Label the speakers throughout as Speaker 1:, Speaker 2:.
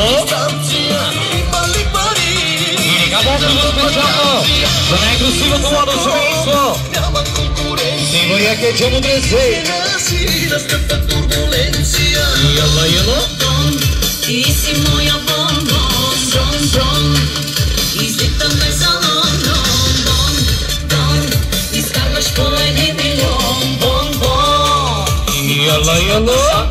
Speaker 1: И така може специално за най-красивото младо семейство. Сигурия Кече Мудресе. Яла, яла.
Speaker 2: Ти си моя бомбон, бон, бон. Излитаме за Лондон, бон, бон. Изкарваш по 1 милион, бон, бон.
Speaker 1: Яла, яла.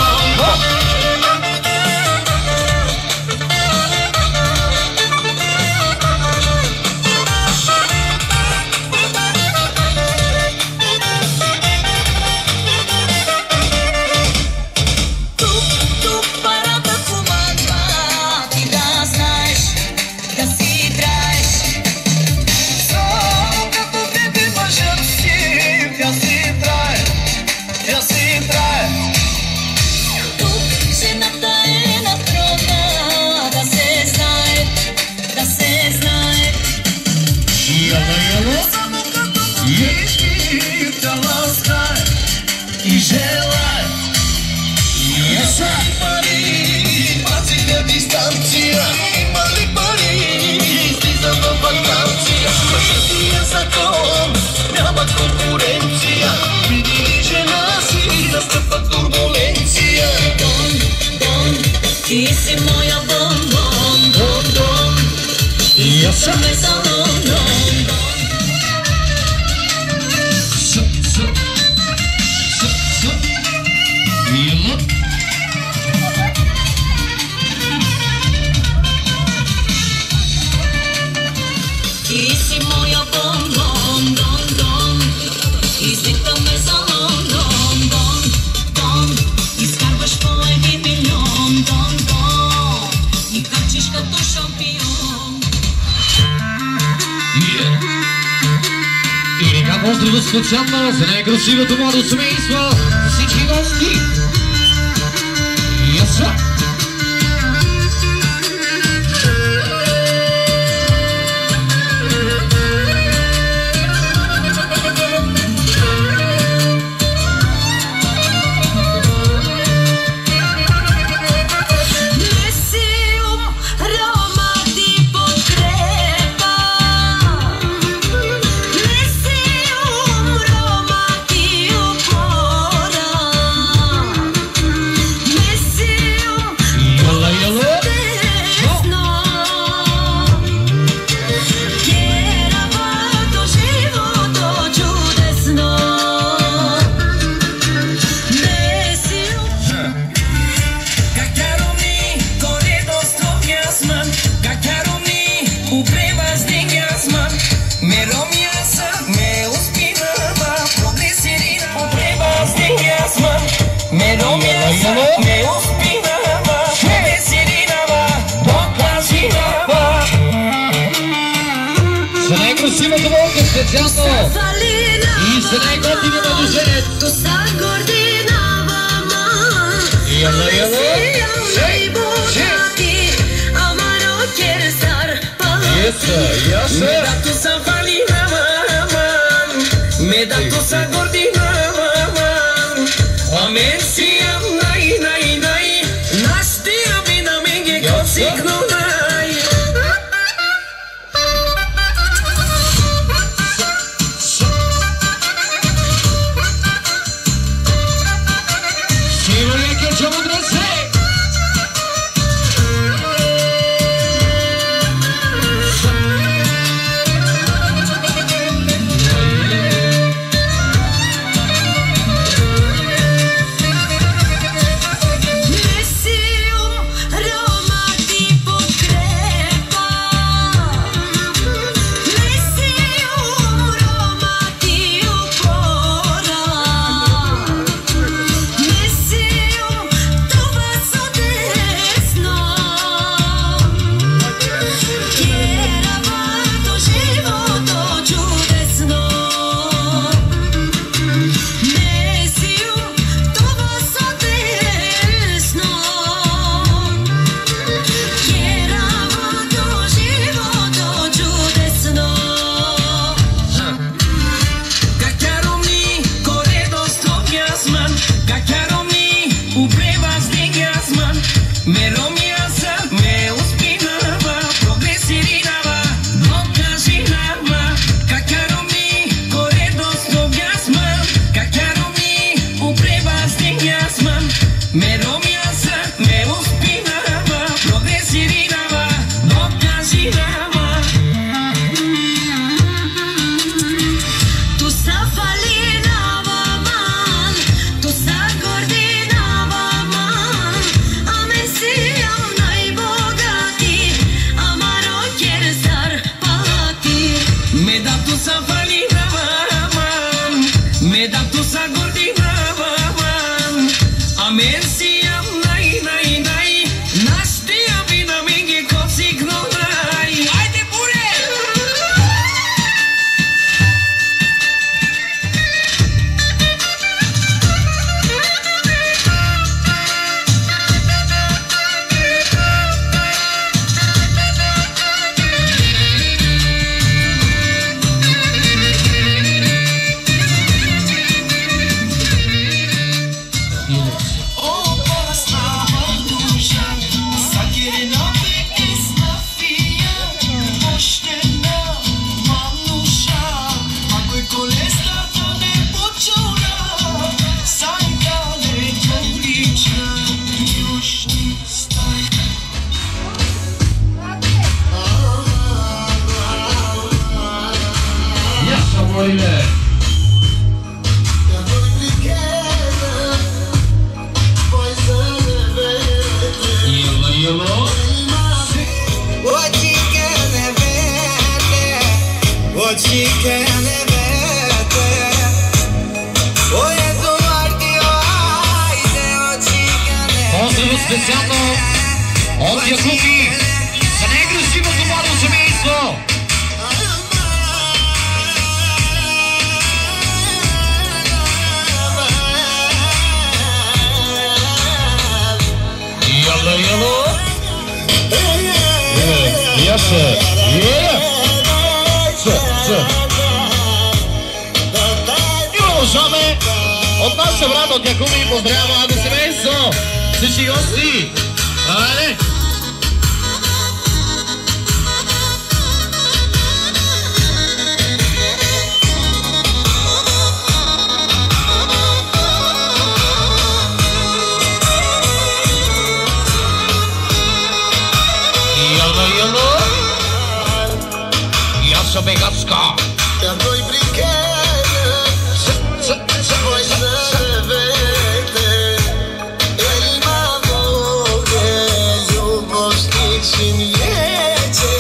Speaker 2: Ти си моя бомбон, бон, бон. Излитаме за Лондон, бон. Ти си моя бомбон, бон, бон. Излитаме за Лондон, бон, бон. Изкарваш по 1 милион, бон, бон. И харчиш като шампион.
Speaker 1: И така поздрава специално за най-красивото младо семейство. Всички гости. Яса. За най-красивата волка специално и за най-готиния младоженец. Яла, яла.
Speaker 3: Me lo miras
Speaker 1: Поздрав специално от Якуби за най-красивото младо семейство. Яла, яла. Яса. И продължаваме. От нас се брат от Якуби и поздравя младо семейство. Всички гости. Айде. Яса бегацка.
Speaker 3: Voi voi să vede El m-a iuboștit și-n viece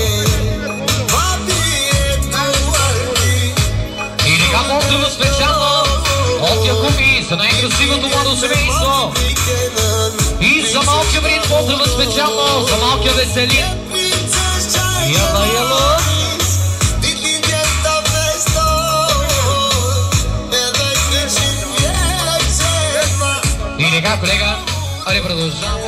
Speaker 1: И така поздрава специално от Якуби за най-красивото младо семейство. И за малкия Брит поздрава специално за малкия Веселин. Яла, яла. И така, колега, айде продължаваме.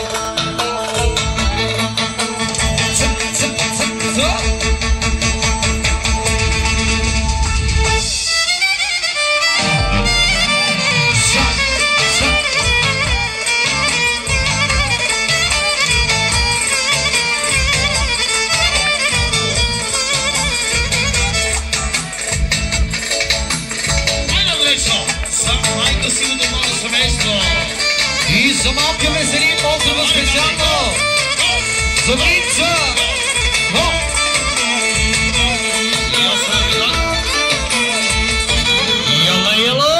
Speaker 1: И за малкия Веселин поздрава специално за Врица. Яла, яла.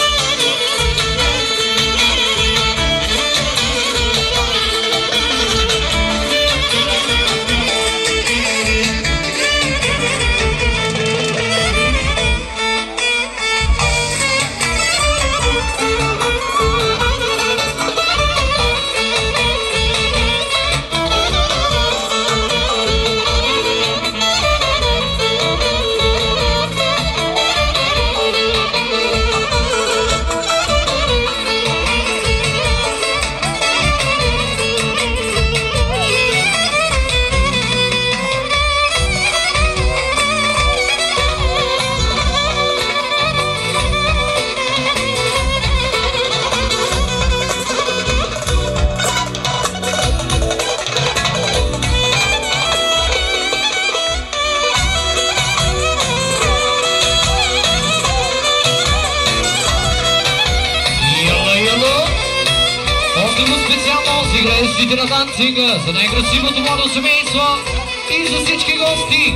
Speaker 1: На танцинга за най-красивото младо семейство и за всички гости.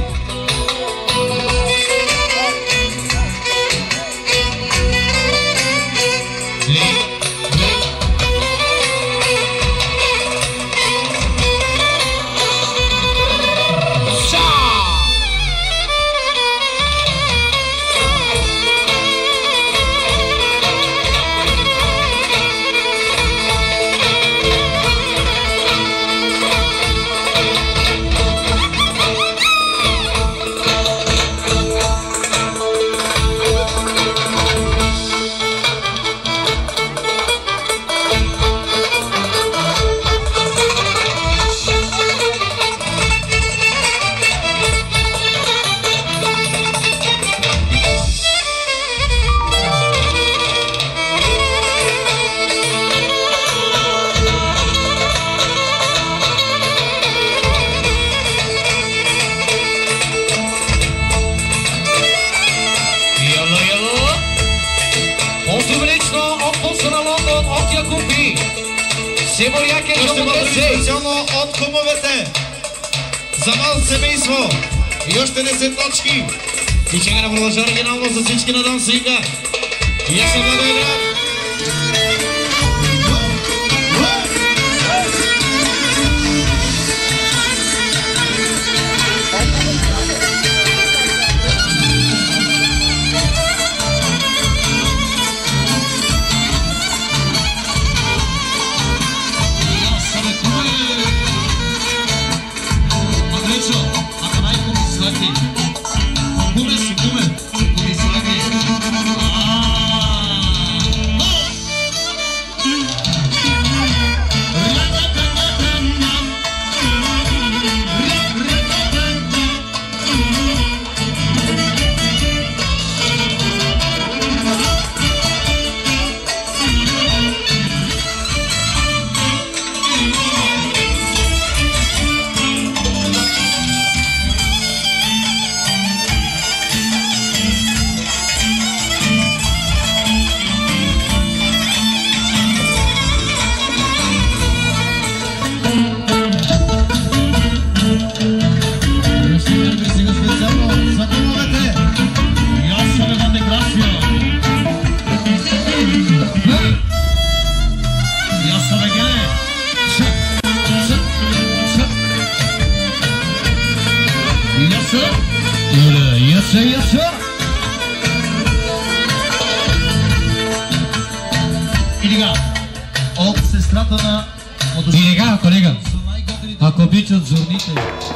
Speaker 4: Специално от кумовете за малко семейство и още 10 точки. И чека да продължа оригинално за всички на Дансинга. И я съм много игра. От сестрата на...
Speaker 1: И сега, колега, ако обичат зорните.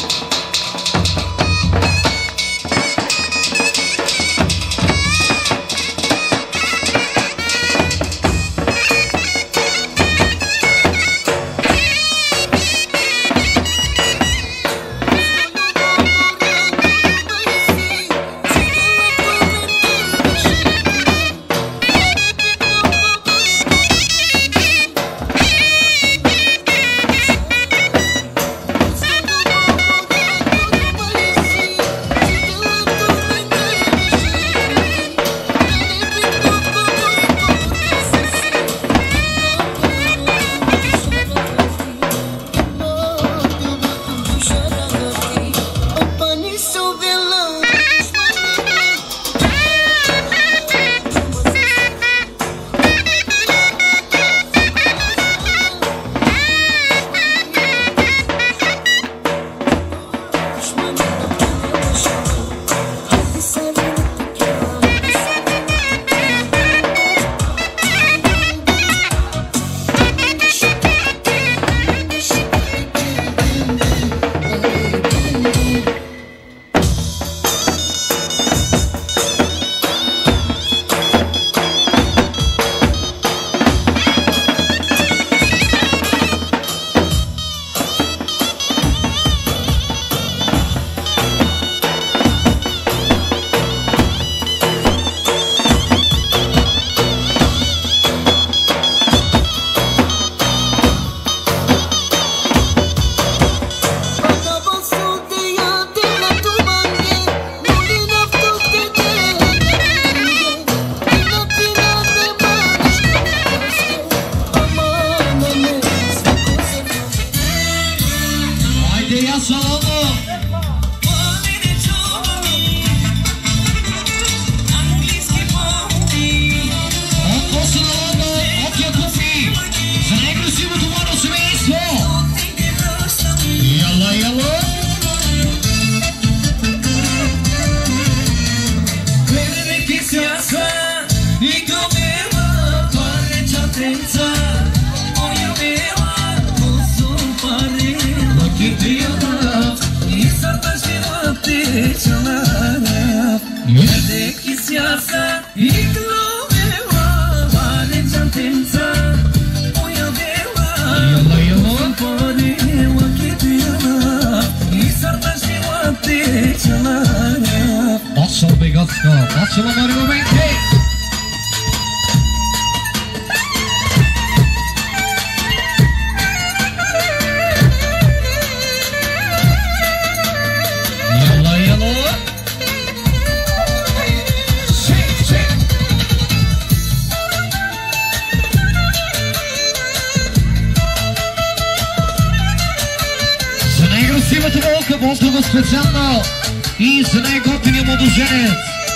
Speaker 1: Специално и за най-готиния младоженец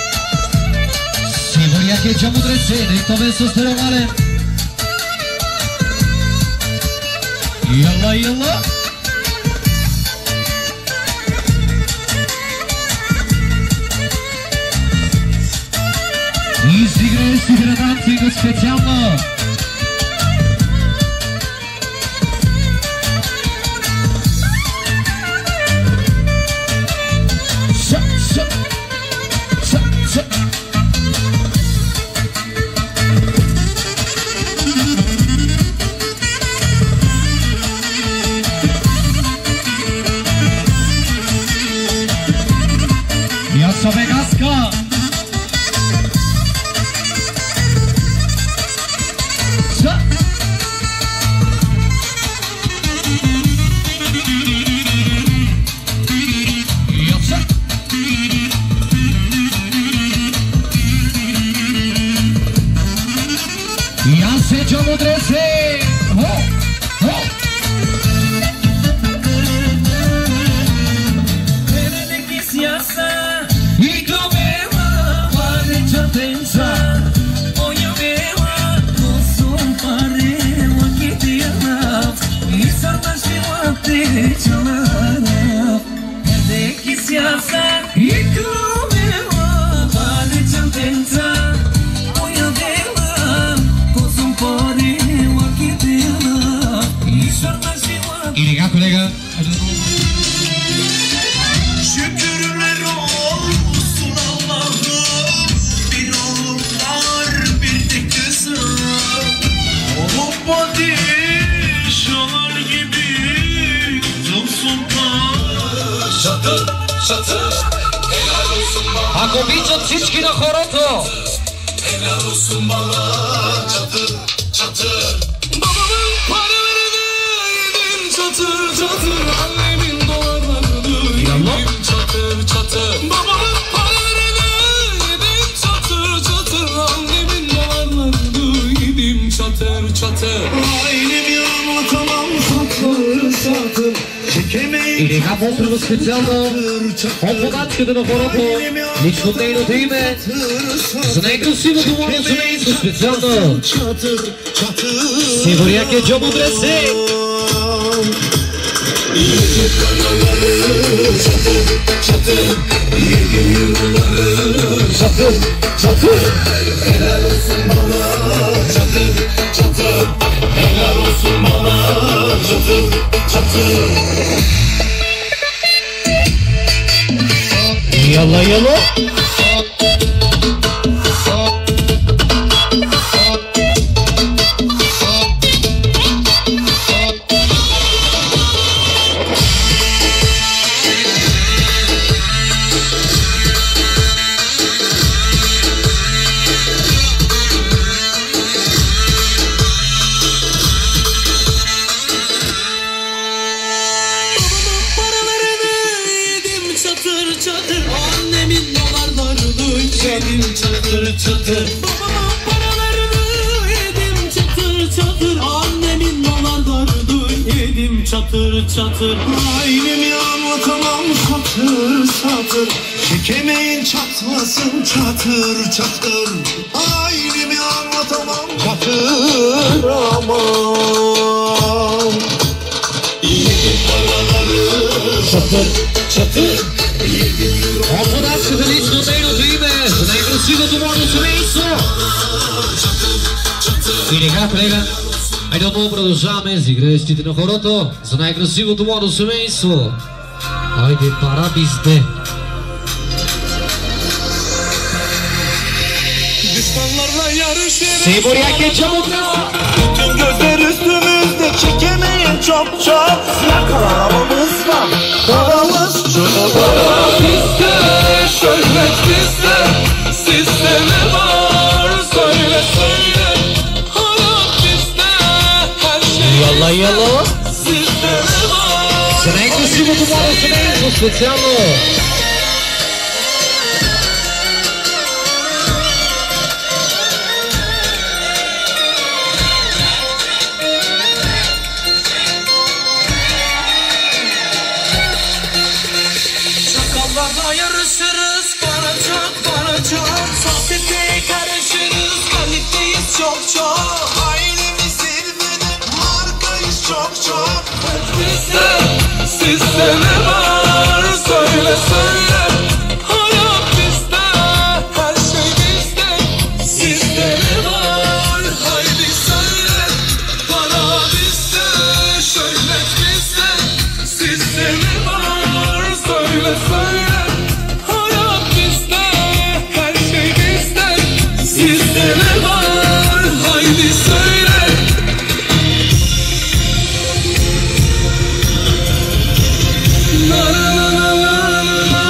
Speaker 1: Сибиряк е чамудрец, и това е състеревален. Яла, яла. Изиграе си граданци специално.
Speaker 4: Или как, колега?
Speaker 3: Şükürler olsun Allah'ım, bir oğlum var bir de kızım. Olup padişahlar gibi kızım sultan. Çatır çatır helal olsun bana.
Speaker 1: Ако обичат всички на хорото.
Speaker 3: Helal olsun bana. Çatır çatır. Babamın paralarını yedim çatır çatır. Annemin dolarlarını yedim çatır çatır. Babamın paralarını yedim çatır çatır. Annemin dolarlarını yedim çatır çatır. Ailemi anlatamam çatır çatır.
Speaker 1: Или как поздраво специално от водачката на хорото, лично нейното име, за най-красивото младо семейство специално. Сигуряк е Джобо Дресе. Yalla yalla.
Speaker 3: Çatır çatır. Babamın paralarını yedim çatır çatır. Annemin dolarlarını yedim çatır çatır. Ailemi anlatamam çatır çatır. Çekemeyin çatmasın çatır çatır. Ailemi anlatamam çatır aman. Yedim paraları çatır çatır.
Speaker 1: От водачката лично нейното име, за най-красивото младо семейство. Или как, колега? Айде отново продължаваме за играещите на хорото, за най-красивото младо семейство. Айде, пара bizde.
Speaker 3: Düşmanlarla yarışırız.
Speaker 1: Сигуряк е Джобо Дресе.
Speaker 3: Bütün gözler üstümüzde çekemeyin çok çok. Yakalamamız var. Paramız çok. Para bizde, şöhret bizde. Sizde ne var söyle söyle. Hayat bizde, her şey
Speaker 1: Yalla yalla.
Speaker 3: sizde ne var.
Speaker 1: За най-красивото младо семейство специално.
Speaker 3: Çakallarla yarışırız. Bana çok bana çok. Sohbete karışırız. Kaliteyiz çok çok. Ailemiz zirvede. Markayız çok çok. Bizde sizde ne var söyle söyle. Hayat bizde, her şey bizde. Sizde ne var haydi söyle. Para bizde, şöhret bizde. Sizde ne var söyle söyle. Hayat bizde, her şey bizde. Sizde ne var haydi söyle. Na na na na na na.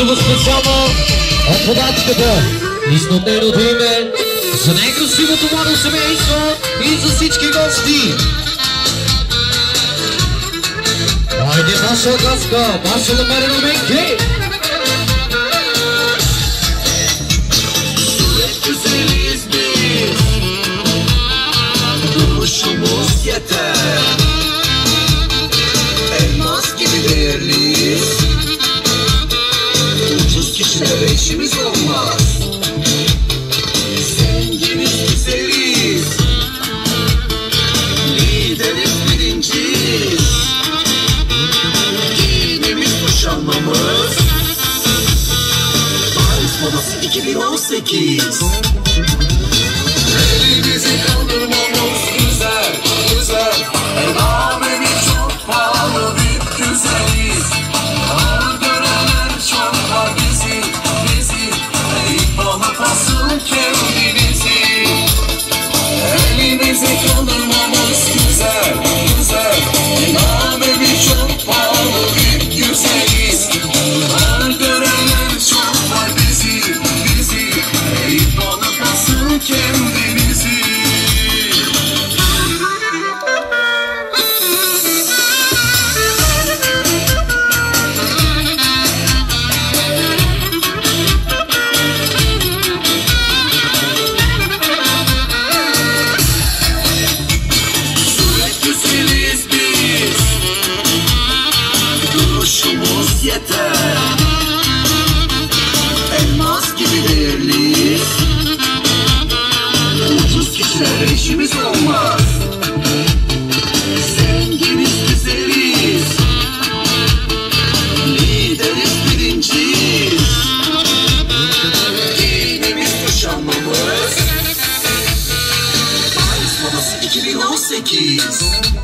Speaker 1: Поздраво специално от подачката и с нотейното име за най-красивото младо семейство и за всички гости. Хайде, наша газка, наша намерена мейки!
Speaker 3: Duruşumuz yeter, elmas gibi değerliyiz. Ucuz kişilere işimiz olmaz. Zenginiz güzeliz, lideriz birinciyiz. Giyimimiz kuşanmamız Paris modası 2018. Elimizi kaldırmamız güzel, güzel. El alemi çok pahalı, bir güzeliz. Ağır görenler çok var bizi, bizi. Eğip alıp asıl kendimizi. Elimizi kaldırmamız güzel, güzel. El alemi çok pahalı, bir güzeliz. Ağır görenler çok var bizi, bizi. Eğip alıp asıl kendimizi. Sürekli güzeliz biz, duruşumuz yeter, elmas gibi değerliyiz. Ucuz kişilere işimiz olmaz. Zenginiz güzeliz, lideriz birinciyiz. Giyimimiz kuşanmamız Paris modası 2018.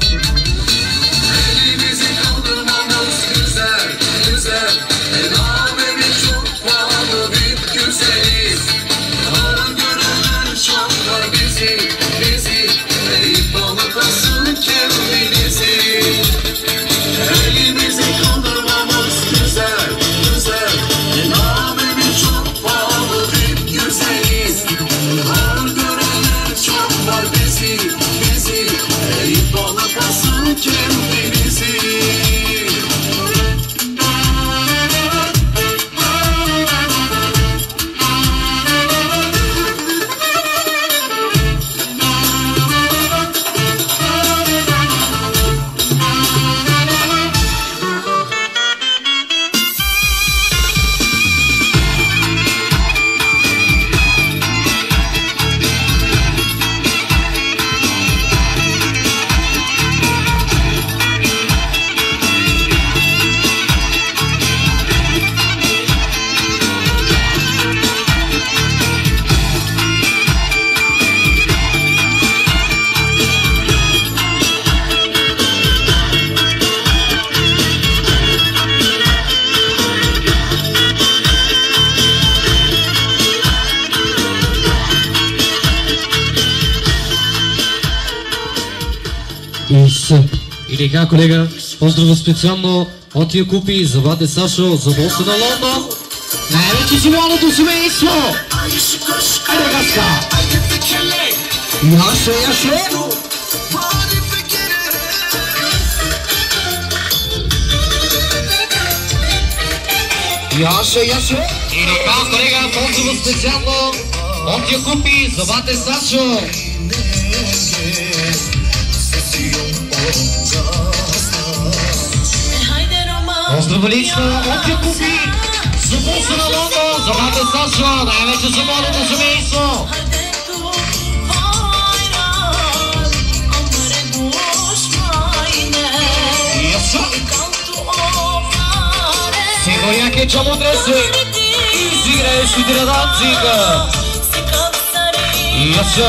Speaker 3: Elimizi kaldırmamız güzel, güzel. El alemi çok pahalı, bir güzeliz. Ağır görenler çok var bizi, bizi. Eğip alıp asıl kendimizi. Elimizi kaldırmamız güzel, güzel. El alemi çok pahalı, bir güzeliz. Ağır görenler çok var bizi, bizi. Eğip alıp asıl kendimizi.
Speaker 1: И така, колега, поздрава специално от Якупи за бате Сашо, за боса на Лондон. Най-вече си младото семейство! Айде, газка! Яше, яше! Яше, яше! И така, колега, поздрава специално от Якупи за бате Сашо. Поздрава лично от Якупи за боса на Лондон, за бате Сашо, най-вече за младото семейство. Сигурно che ci potreste изиграеш и на данцика. Yes,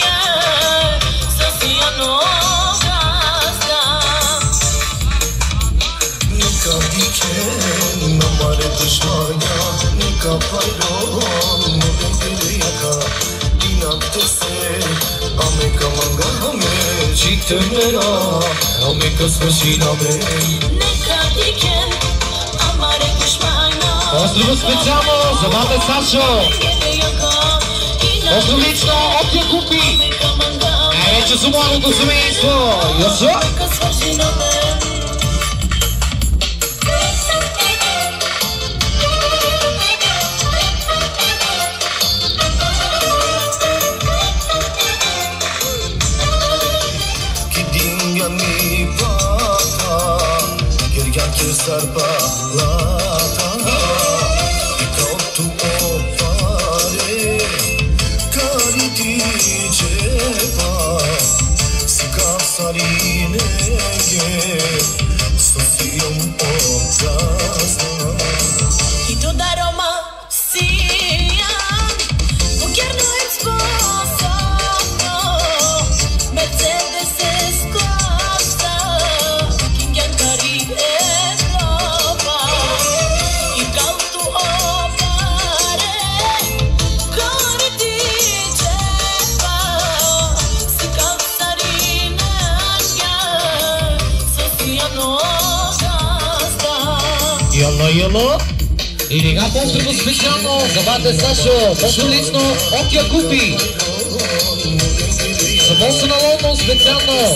Speaker 3: हमारे दुश्मनियाँ निका पैरों मुझे यका बिना तुझसे हमें कमांगा हमें जीते मेरा हमें कसम सीना में निका दिखे हमारे दुश्मनियाँ
Speaker 1: Поздраво специално за Валде Сашо. Поздрав лично от Якупи. Най-вече за младото семейство. Йосо!
Speaker 3: Sarbalata ikaw tu opare kariti jeba sikap sarinege sosiyum ogaza
Speaker 2: Ito daroma siya Pukierno exposo Mercedes Escosta Kingyan Caribe
Speaker 1: Йоло. И сега поздраво специално за Валде Сашо. Поздрав лично от Якупи. За босса на Лондон специално.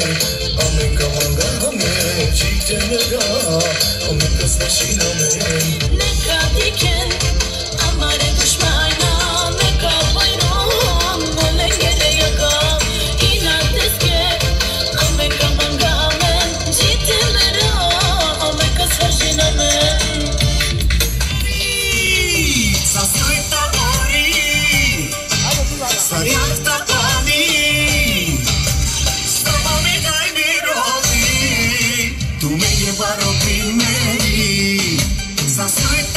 Speaker 2: Neka diken amare dushmana neka bayram ne gere yaka inateske ameka mangamen jitemera ameka sarjinamen
Speaker 3: Sasrita ori Sariata ani Stamame dai miroti Tu me llevaron primeri Sasrita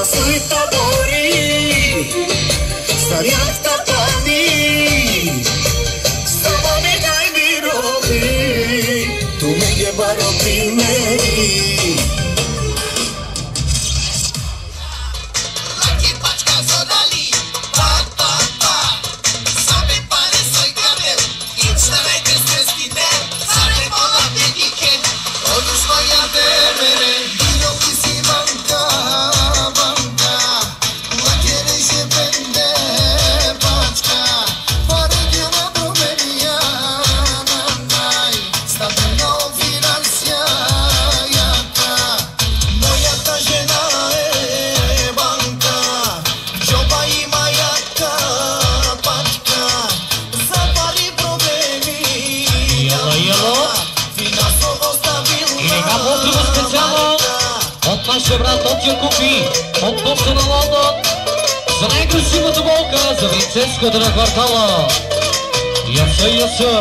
Speaker 3: suita bori Stariata pani Samo mi daj mi robi Tu mi je baro primeri
Speaker 1: Нашия брат Отио купи от бокса на Лондон за най-красивата болка за принцеската на квартала. Яса, яса.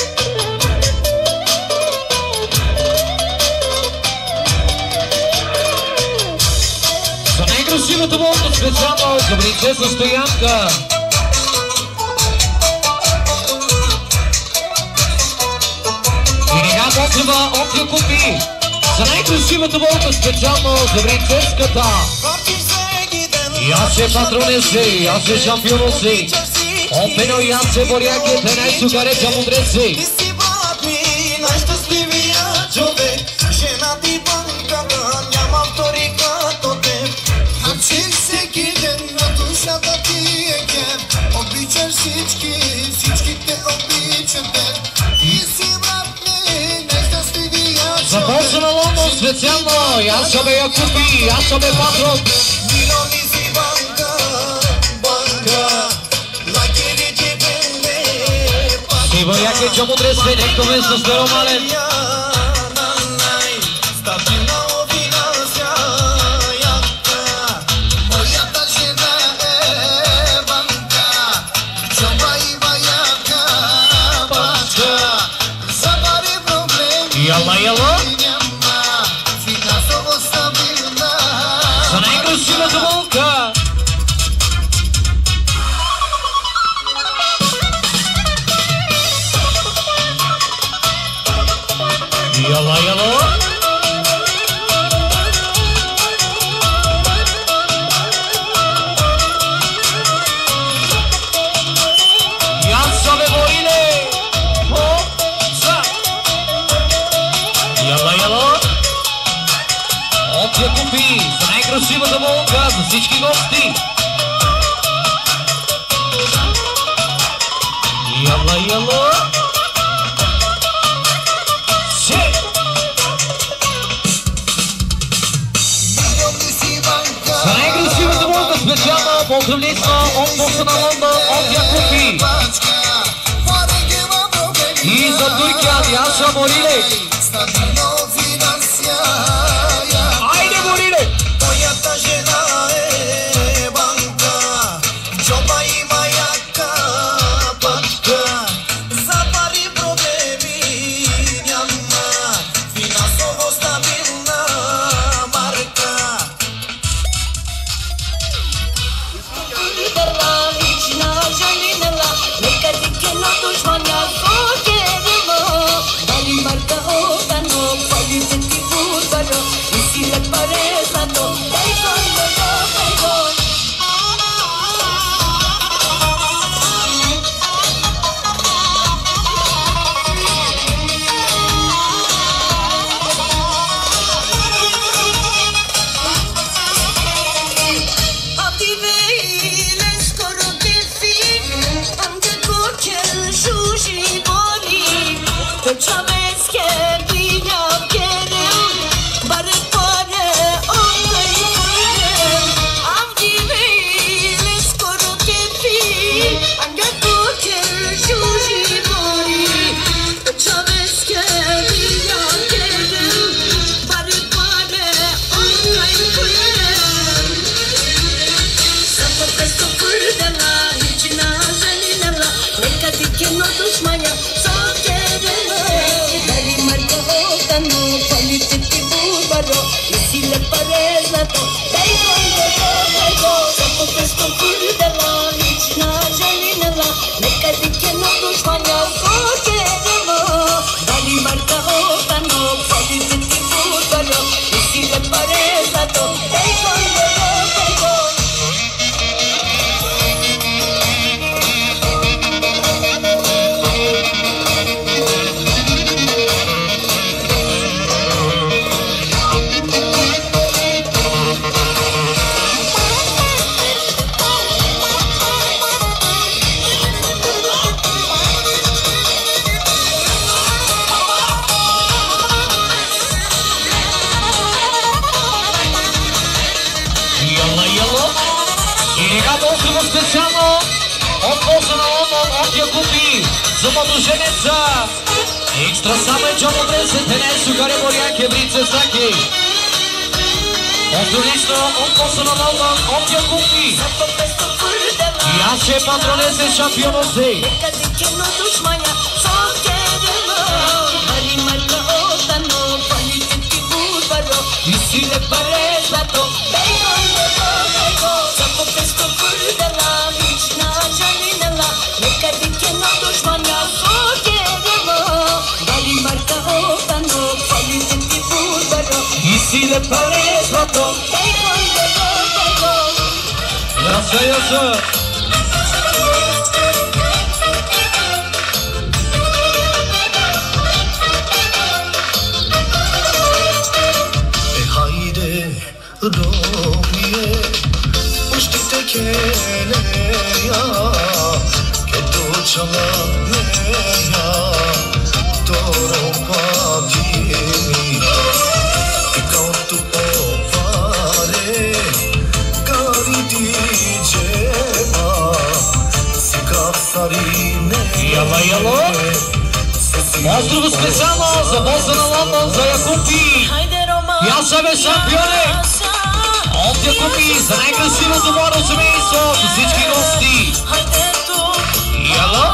Speaker 1: За най-красивата болка специално за принцеса Стоянка. И сега потрeba Отио купи за най-красивата болка специално за принцеската. И аз се патронеси, и аз се шампионоси. Опено и аз се боряки, те най-сугареча мудреси.
Speaker 3: Ти си брат ми, най-щастливия човек. Жена ти банката, няма втори като теб. Харчиш всеки ден на душата ти е кеп. Обичаш всички, всички те обичат теб. Ти си брат ми, най-щастливия човек.
Speaker 1: За бокса на Лондон специално, и аз ще бе я купи, и аз ще бе патрон.
Speaker 3: Милиони си банка, банка. Лакери ти бенде,
Speaker 1: Си боряки, че мудреси, нека ме с неромален. Яла, яла. За най-красивата болка. Яла, яла. Яса бе бориле. Яла, яла. Отио купи за най-красивата болка за всички гости. Яла, яла. За най-красивата болка специално поздравления от бокса на Лондон Отио купи. И за Туркия Яса Бориле. Айде Бориле!
Speaker 3: Твоята жена е банка, джоба има яка пачка. За пари проблеми няма, финансово стабилна марка.
Speaker 1: От полза на Лондон, от Якупи, за младоженеца. Екстра само е Джон Одресе, Тенесо, Гаре Борян, Кебрице, Саки. Отлично, от полза на Лондон, от Якупи. И аз ще патронесе шампионосе. И си не парезато. И си не парезато. Яса, яса.
Speaker 3: Romie, puști-te chelea, che duce la mea, toro patimi, e ca tu povare, cari diceva, si capsarine.
Speaker 1: Яла, яла. Поздраво специално за босса на Лондон, за Якупи. Я съм шампионе. От Якупи за най-красивото младо семейство и всички гости. Яла.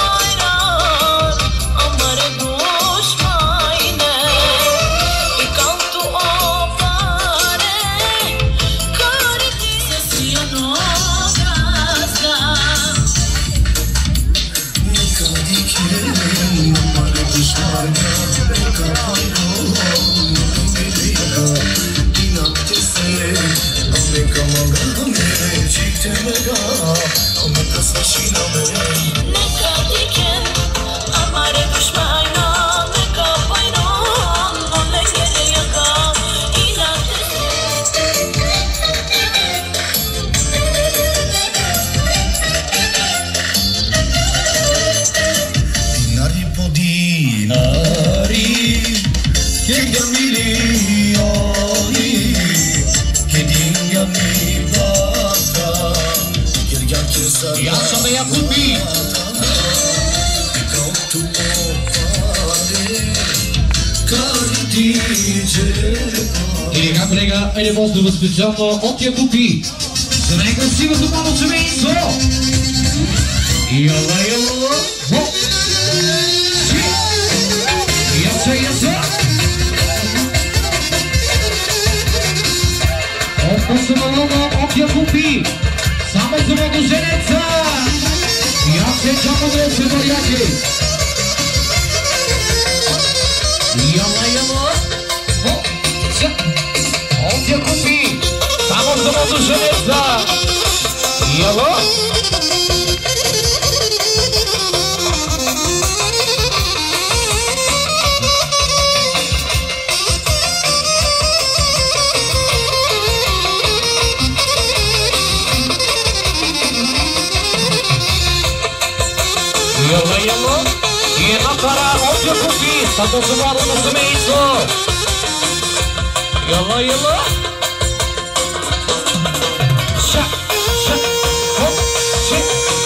Speaker 1: Я съм Якупи. И сега, колега, айде поздраво специално от Якупи за най-красивото младо семейство. Яла, яла. Яса, яса. От постановено от Якупи. Само за младоженеца. И аз се чакам да се варяки. Яла, яла. От Якупи. Само за младоженеца. Яла. Яла, яла. И една пара от Якупи. Само за младото семейство. Яла, яла. Ша, ша, хоп, ша.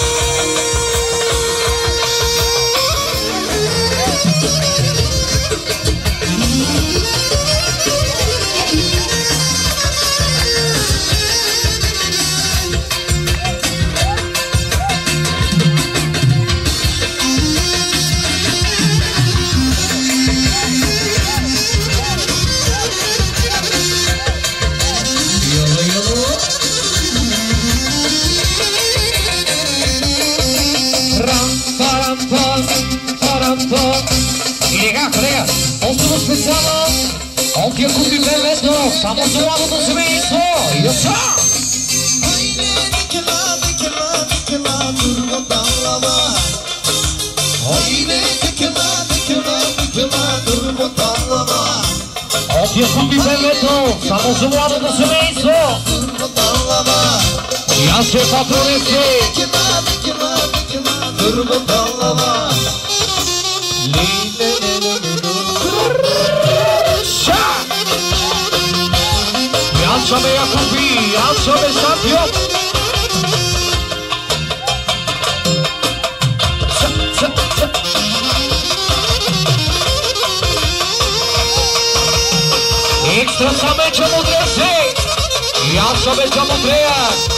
Speaker 1: И сега, колега, остава специално от Якупи Белето, само за младото семейство. Яса! От Якупи Белето, само за младото семейство. И аз се патронете. Я съм Якупи, аз съм шампион. Чамудресе! Яша бе Чамудрея!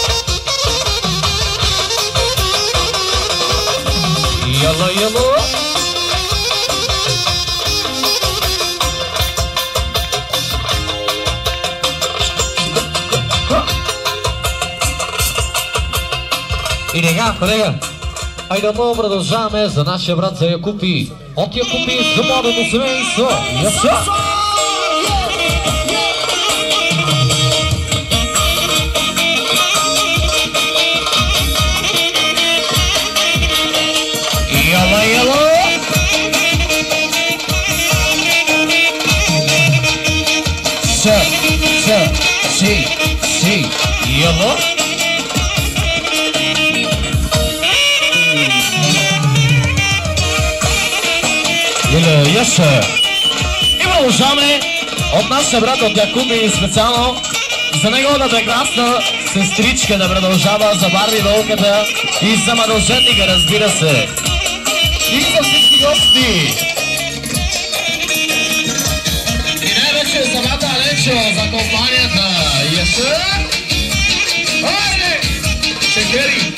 Speaker 1: Яла! И сега, колега, айде отново продължаваме за нашия брат за Якупи. От Якупи за младото семейство. Яса! Яла! Си, яла! Яса! И продължаваме от нашия брат от Якупи специално за неговата прекрасна сестричка да продължава за Барби Вълката и за младоженника, разбира се. И за всички гости! И най-вече за Мата Алечо, за компанията! Яса! Айде! Чекери!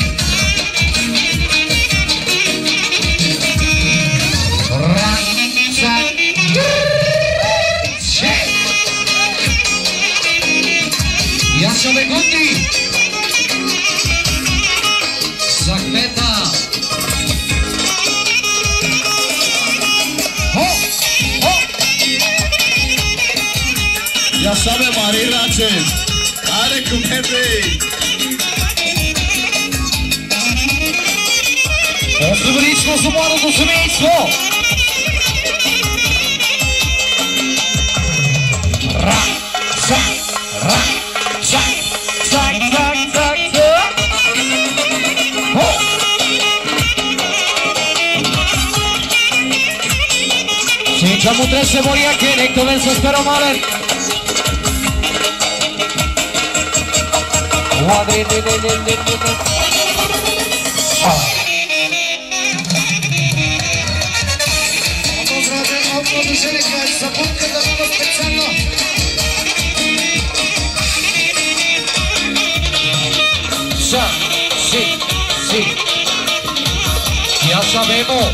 Speaker 1: Яша Бегунди! Захмета! Яша бе Мари Рачев! Аре кумете! Отлично за младото семейство! Чамудресе Боряки, нектовен с Перомален.
Speaker 3: Отмладо женика, забудката много специално.
Speaker 1: Си. Яша Мемо.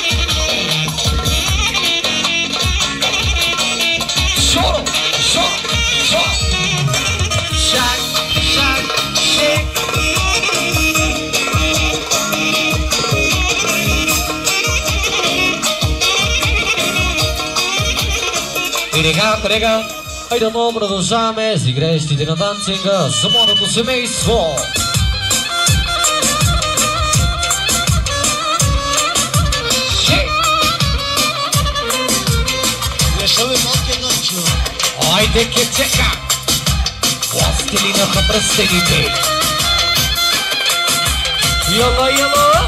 Speaker 1: Колега, айде много продължаваме с играещите на танцинга за младото семейство. Айде кечека! Пластилинаха пръстените. Яла!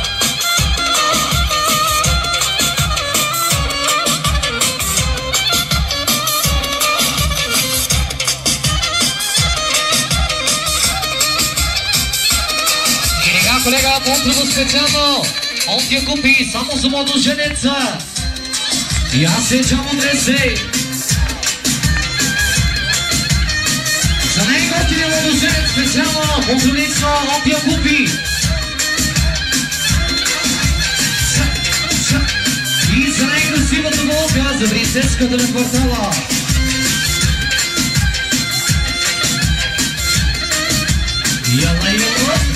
Speaker 1: Колега, по-трудно специално от Якупи, само за младоженеца. Ясе Чамудресе. За най-готиния младоженец специално, по-трудно от Якупи. И за най-красивата волка, за принцеската на квартала. Яла!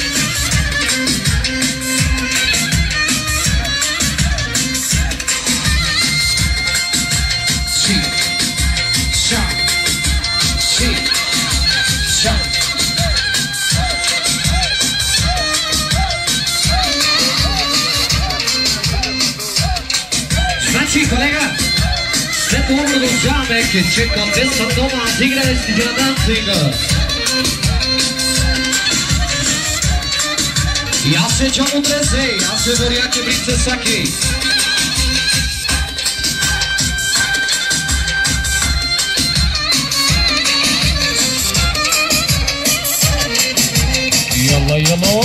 Speaker 1: Значи, колега, след това продължаваме кече към 10 дома с играещите на танцинга. Ясе Чамудресе, Ясе Боряки, принцесаки. Яла!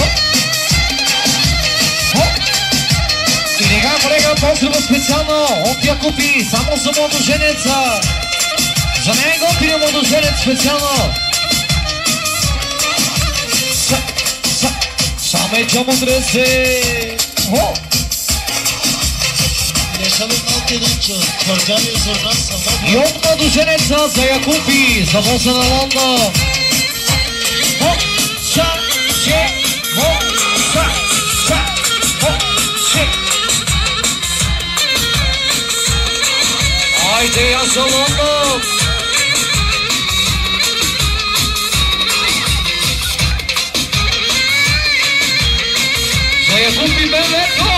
Speaker 1: И сега, колега, поздрава специално от Якупи, само за младоженеца. За него пием младоженец специално. Саме чому дресе.
Speaker 3: Нека ли малки дънчо, твърдяли зърна само.
Speaker 1: И от младоженеца за Якупи, за боса на Лондон. Айде я за Лондон. За Якупи бебето.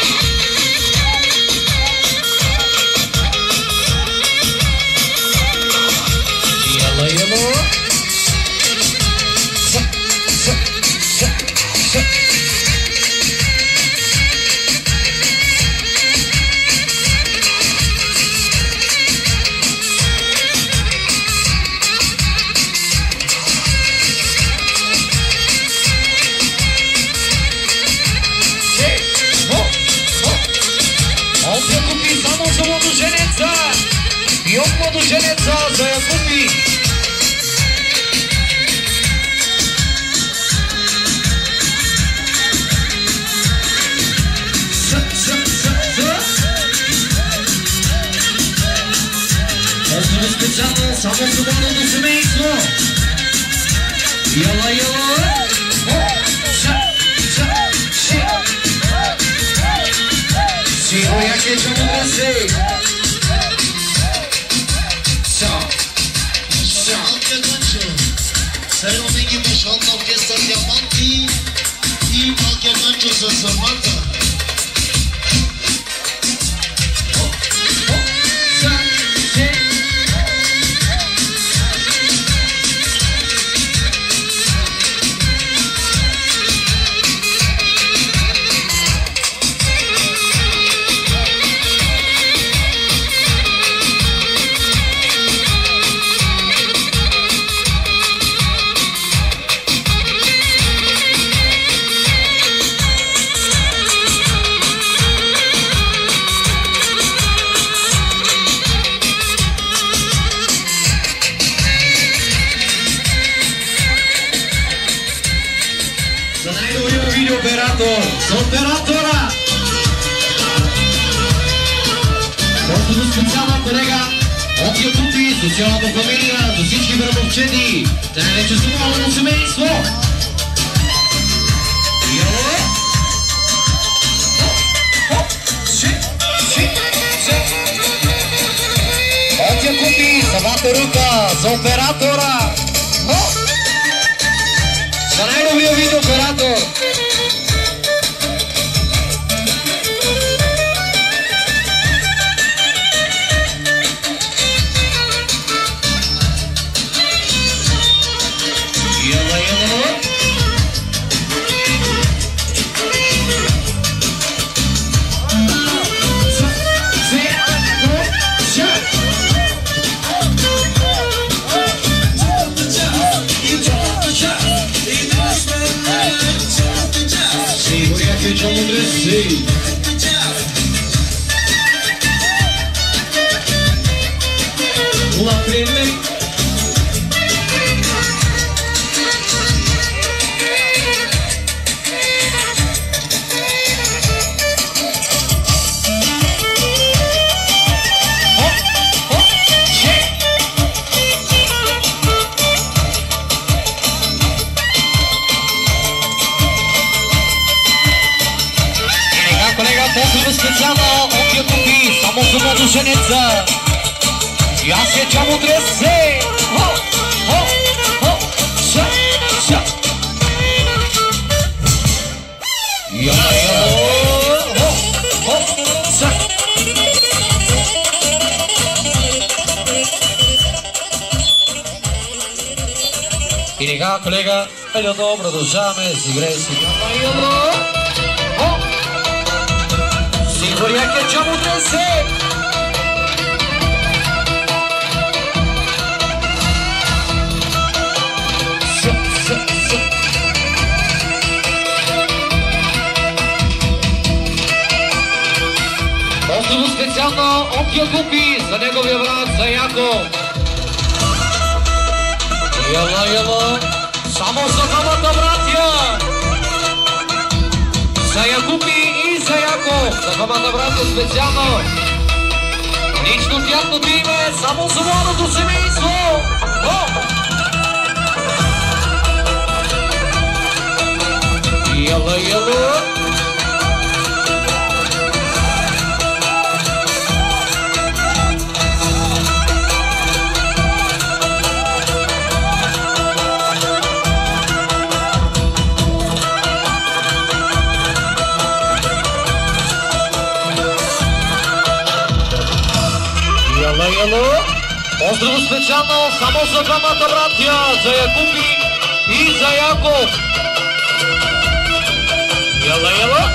Speaker 1: Яла, яла. И от младоженеца за Якупи. Острова специално само за младото семейство. Яла, яла. Сиво яке чому дресе.
Speaker 3: Sai não tem que mexer na orquestra diamante e qualquer canto se samanta.
Speaker 1: За оператора! Просто специална колега от Якупи, социалната фамилия, за всички върбовчети, да не вече сумално семейство! Йо! От Якупи, самата рука, за оператора! За най-добрия видеооператор! Специално от Якупи, само за младоженеца. И аз се чому дресе. И сега, колега, елено, продължаваме с игре сега. Сигуря che c'è un dresse! Острово специално от Якупи за неговия брат, за Яко. Ела, само за двамата братя! За Якупи и за Яков, за двамата братя специално. Лично тяхното име, само за младото семейство! Ела! Поздрав специално само за двамата братя, за Якупи и за Яков. Ела!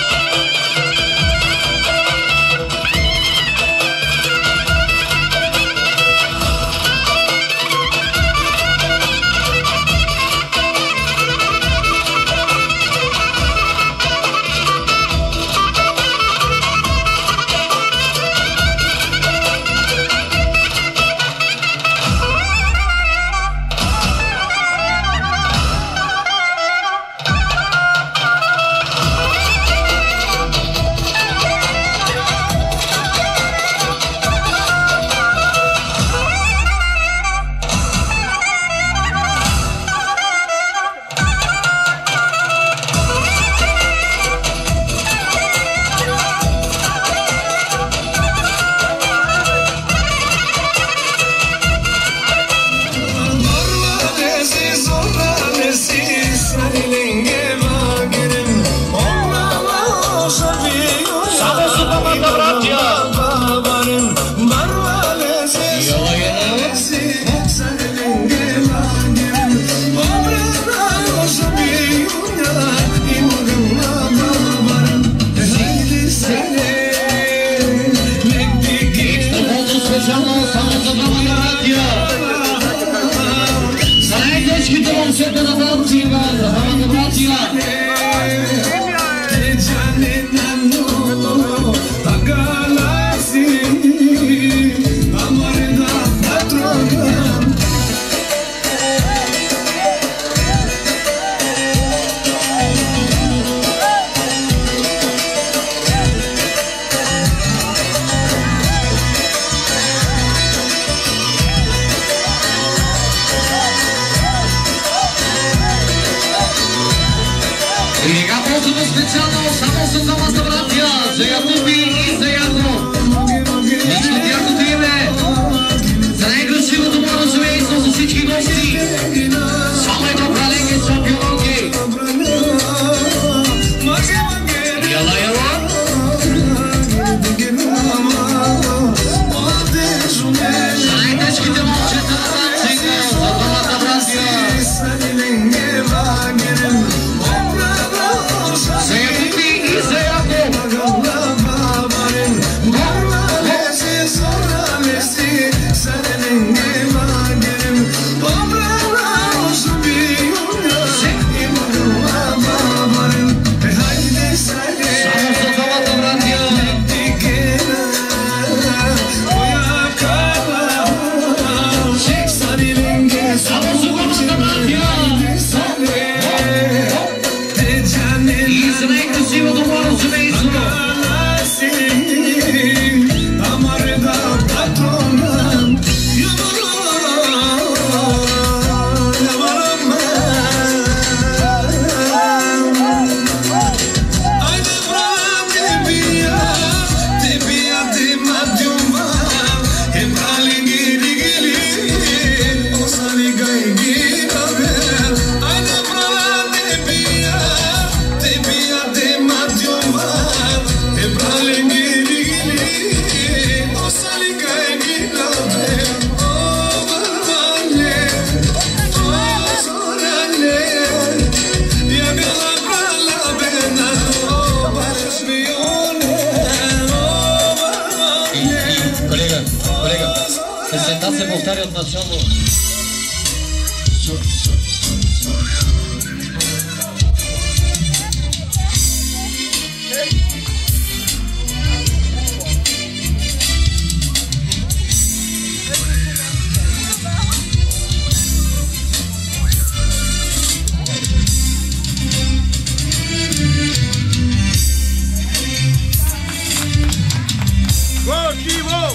Speaker 5: Презентация повтаря от начало.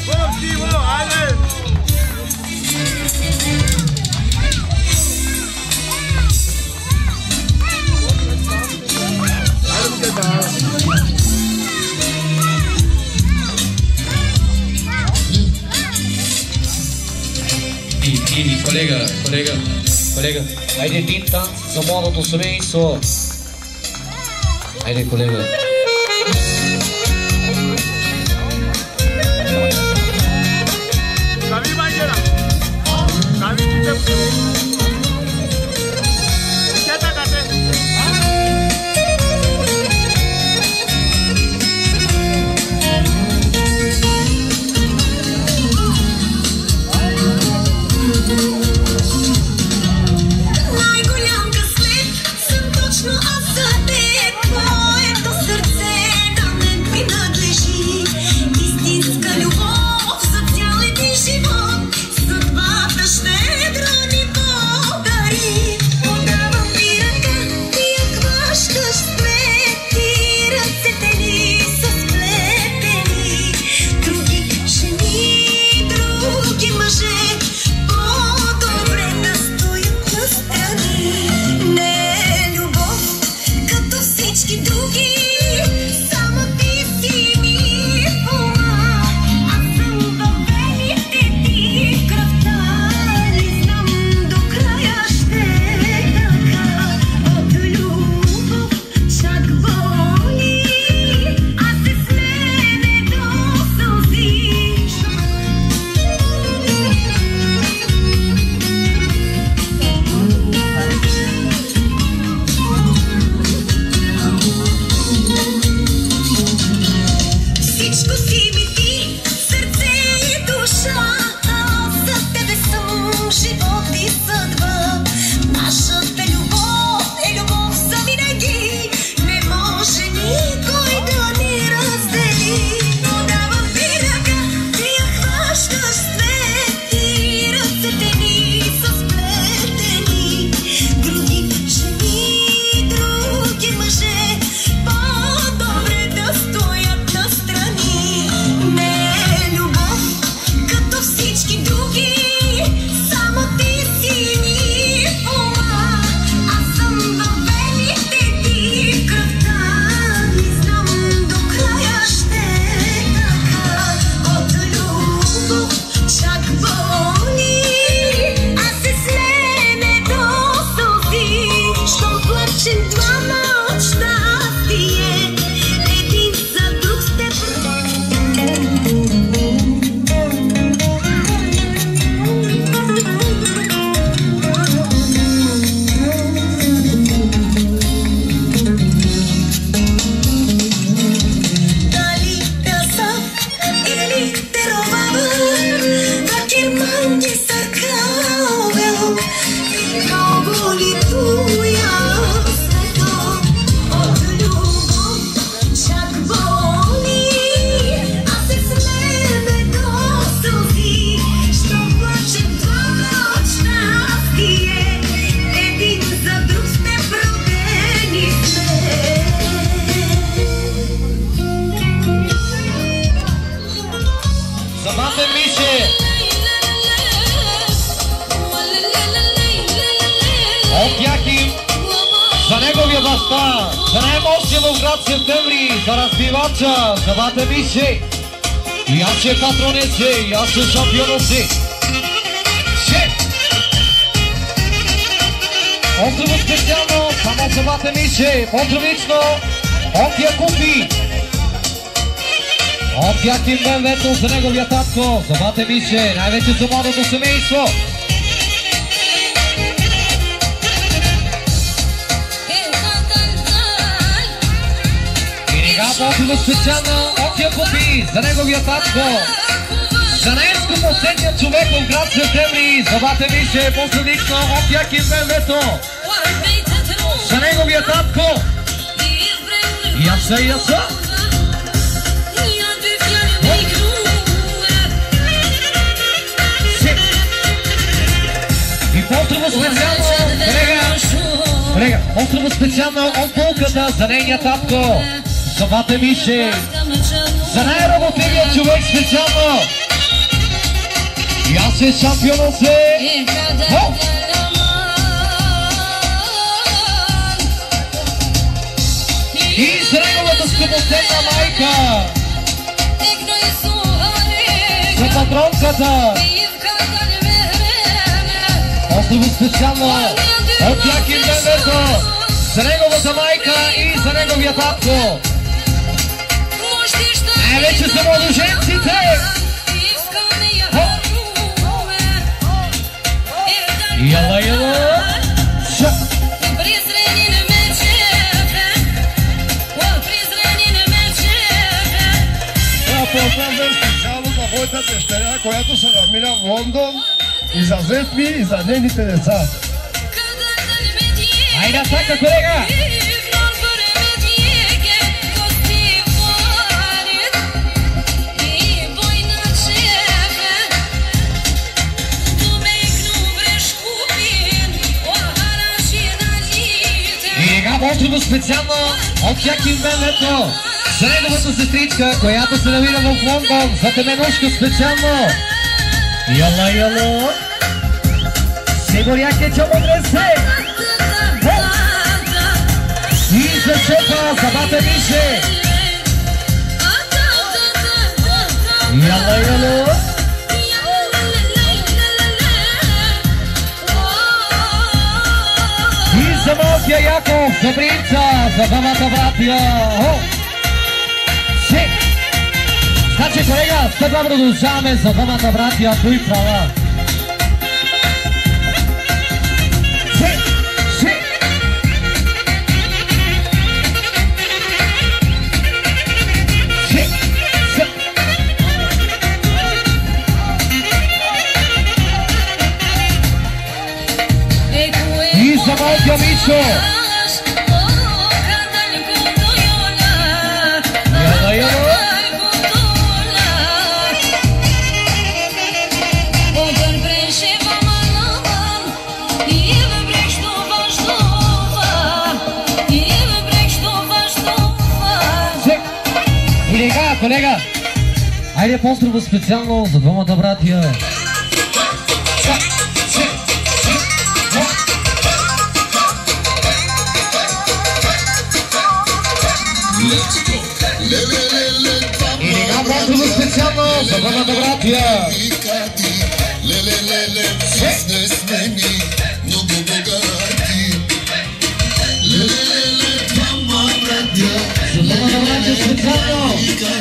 Speaker 1: Колега, айде един танц за младото семейство. Айде, колега.
Speaker 2: Най-голям късмет съм точно аз за теб. Моето сърце да мен принадлежи. Истинска любов за цял един живот. Съдбата щедро ни подари. Подавам ти ръка, ти я хващаш с мен. И ръцете ни са сплетени. Други жени, други мъже, по-добре да стоят настрани. Не е любов като всички други, само ти си ми в ума. Аз съм във вените ти, кръвта не знам до края ще така. От любов чак боли, а се смене до сълзи. Всичко си ми ти, сърце и душа. Аз за тебе съм живот и съдба. Нашата любов е любов за винаги. Не може никой да ни раздели. Подавам ти ръка, ти я хващаш с мен. И ръцете ни са сплетени. Други жени, други мъже, по-добре да стоят настрани. Не е любов като всички други, само ти си ми в ума. Аз съм във вените ти, кръвта не знам до края ще така. От любов чак боли, а се слене до сълзи. Щом плачем двама от щастие, един за друг сте дали пясък или теровава, вакирманги съркавел. Много ли туя свето от любов чак боли, а се смене до сълзи. Щом плачем двама от щастие, един за друг сте родени сме.
Speaker 1: За Мате Мише, от Яким, за неговия баща, за най-мощния в град Септември, за разбивача, за Мате Мише. И аз ще патронесе, и аз ще шампионосе. Поздраво специално, само за Мате Мише, поздравично от Якупи. От Яким Бенвето за неговия татко, за Мате Мише, най-вече за младото семейство. И сега поздраво специално от Якупи за неговия татко. За най-скъпоценният човек в град Септември, за Мате Мише, поздравично от Яким Бенвето. За неговия татко. Яса. И поздраво специално, колега, поздраво специално от Булката за нейния татко, за Мате Мише, за най-работливия човек специално,
Speaker 4: Я се шампионът се! И с неговата скъпоценна майка! За патронката! Острово специално от Яким Бенбето! За неговата майка и за неговия татко! Вече са младоженците! Яла, яла!
Speaker 6: Поздравям специално на моята дъщеря, която се намира в Лондон, и за зет ми, и за нейните деца.
Speaker 4: Айде, сака, колега! Острово специално от Яким Бенбето за неговата сестричка, която се намира в Лондон, за Теменушка специално. Яла, яла! Сигуряк е че мъдресе! И за Чепа, за бата Мише! Яла, яла! За малкия Яков, за принца, за двамата братия. Значи, колега, след това продължаваме за двамата братия, кои права. И за малкия Мишо. Яла, яла. Колега, айде по-острово специално за двамата братия. И сега по-острово специално за двамата братия. За двамата братия специално.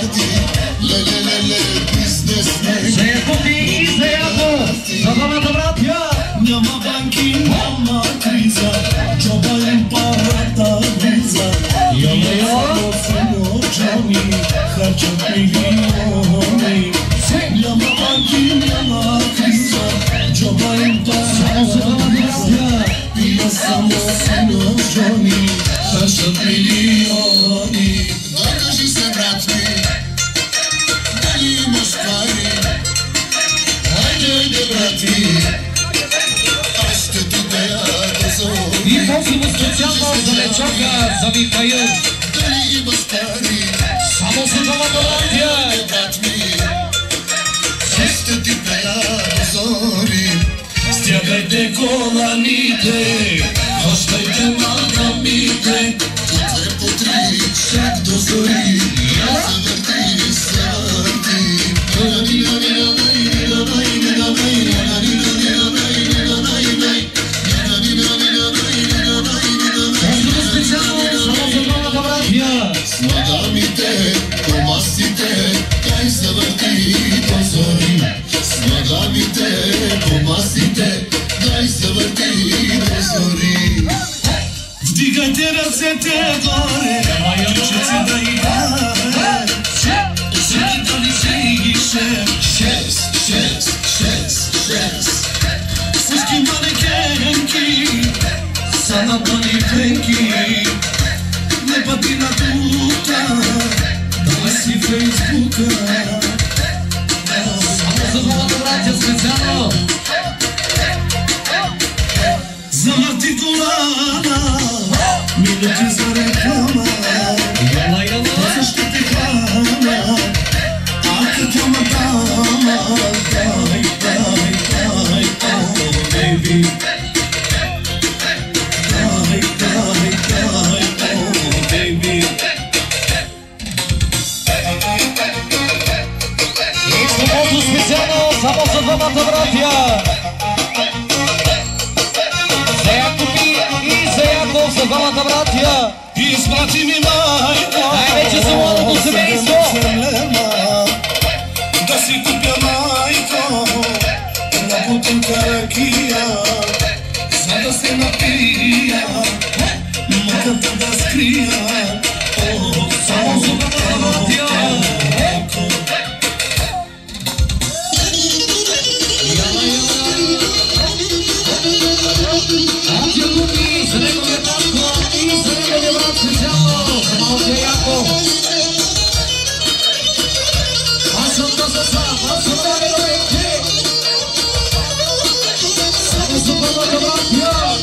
Speaker 4: За Яков и за Яко, за двамата братя.
Speaker 3: Няма банки, няма криза, джоба им парата влиза.
Speaker 4: Яла,
Speaker 3: само Джони, харчат милиони. Няма банки, няма криза, джоба им парата влиза. Има само Джони, харчат милиони. Докажи се, брат ми, дали имаш пари? Хайде, брати, аз ще ти дая дозор.
Speaker 4: и по-острово специално за Лечока, за Михаил.
Speaker 3: Дали имаш пари?
Speaker 4: Само за двамата братя.
Speaker 3: Брат ми, аз ще ти дая дозори. Стягайте коланите, хващайте мадамите, по две, по три, чак до зори. Завърти, завърти.
Speaker 4: Острово специално само за двамата братя.
Speaker 3: С мадамите, по масите, дай завърти до зори. С мадамите, по масите, дай завърти до зори. Вдигайте ръцете горе, момчице да играе. Всеки да ли се игише, шест. Всички манекенки са на манекенки. Не пъти на тука, дай си фейсбука.
Speaker 4: Само за двамата братя специално.
Speaker 3: Завърти колана, минути за реклама.
Speaker 4: Яла, яла.
Speaker 3: Ще те храна, а като мадама, дай.
Speaker 1: двамата братя. За Якупи и за Яков, за двамата братя.
Speaker 3: Изпрати ми майко,
Speaker 1: най-вече за младото семейство.
Speaker 3: Да си купя майко на бутилка ракия, за да се напия, мъката да скрия.
Speaker 1: Само за двамата братя. От Якупи за неговия татко и за неговия брат специално, за малкия Яков. Аз съм районите, само за двамата братя.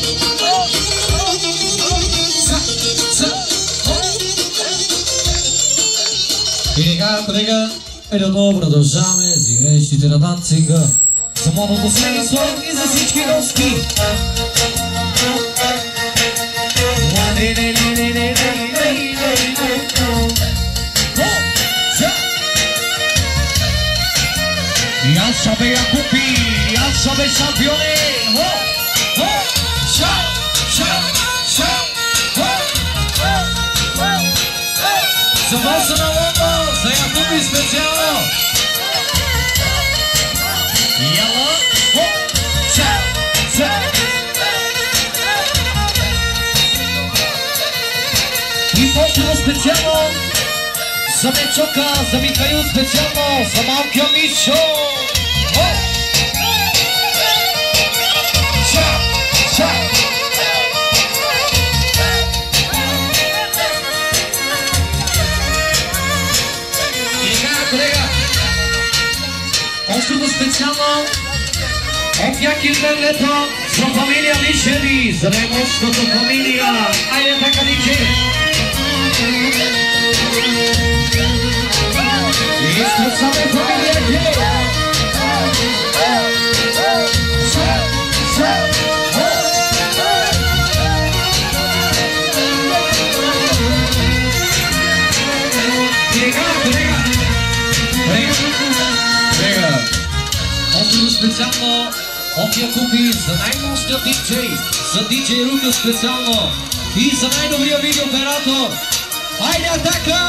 Speaker 1: И така, колега, отново продължаваме с играещите на танцинга. За младото семейство и за всички гости. Я сабе Якупи, я сабе шампионе. За боса на Лондон, за Якупи специално. Яла, и по-това специално за Мечока, за Михаил специално, за малкия Мишо. И така, колега, по-това специално от Якин Берлето за фамилия Мишеви, за немощната фамилия. Айде така, дичи! Иска само фамилия Гей! Колега, особено специално от Якупи за най-мощния диджей, за диджей Рука специално и за най-добрия видеооператор. Айде атака!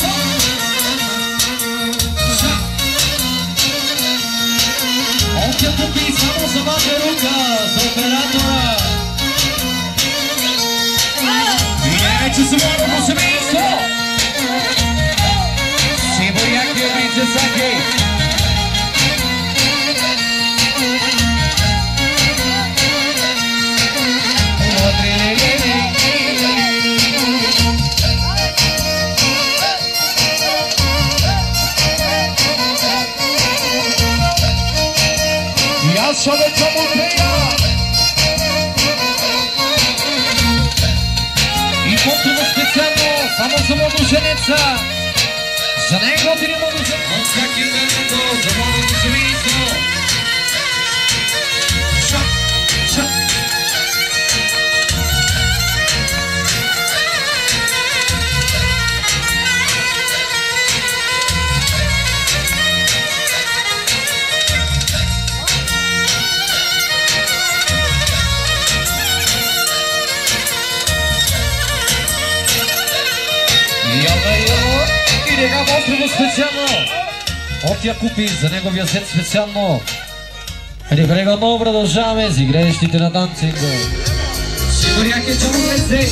Speaker 1: От Якупи само за Бата Рука, за оператора. И най-вече за младото семейство. Сиборяки и принцесаки. Шабеца Мутея и по-това специално само за младоженеца, за най-готини младоженеца от всяки времето, за младото семейство. И сега по-това специално от Якупи за неговия сет специално. Еди колега, отново продължаваме с играещите на танцинга. Сиборяки чамовете.